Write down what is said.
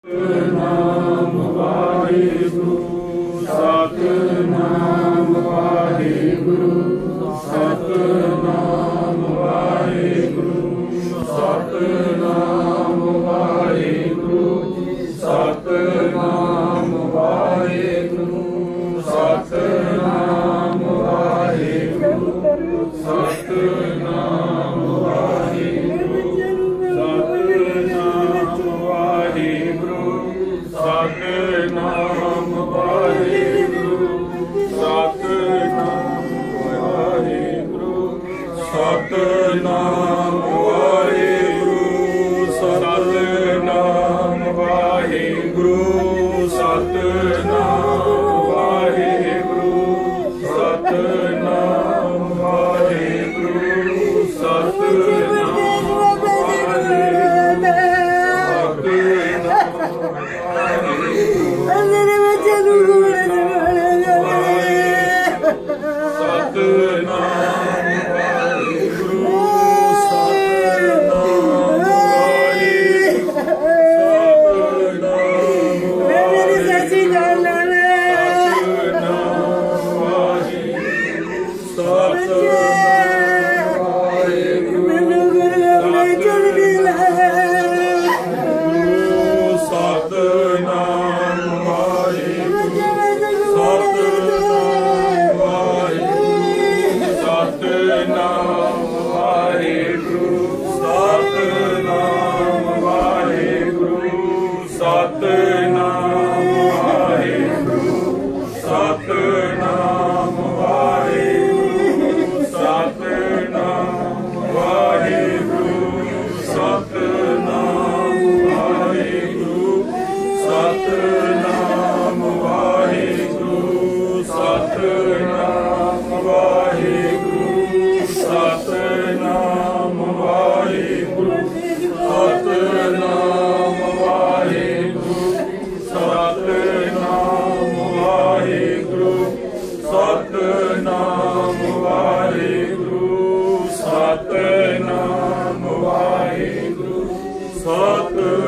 Satnam Waheguru Satnam Waheguru Satnam Waheguru Satnam Waheguru Satnam Waheguru Satnam Waheguru Satnam Waheguru Satnam Waheguru Satnam Waheguru Satnam Waheguru Satnam Waheguru Satnam Waheguru Satnam Waheguru Satnam Waheguru Sat